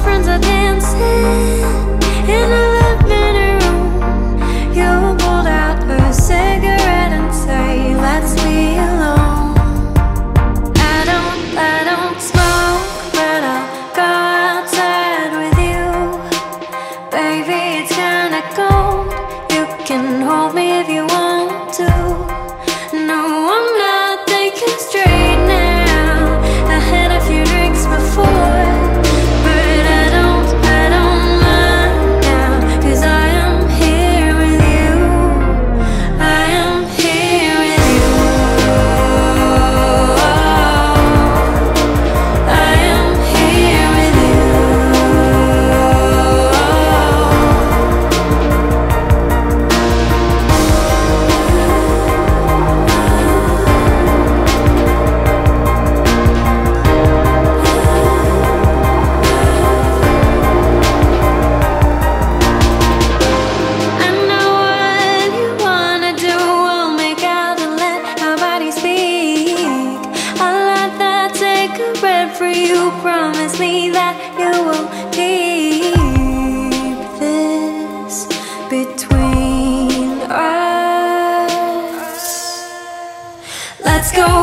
friends are dancing in the living room. You pulled out a cigarette and say, let's be alone. I don't smoke, but I'll go outside with you. Baby, it's kinda cold. You can hold me if you want to. No, I'm not thinking straight now. I had a few drinks before, but I don't mind now. 'Cause I am here with you. I am here with you. I am here with you. I know what you wanna do. We'll make out and let our bodies speak. I'll light that cigarette for you. Promise me that you will keep this between us. Let's go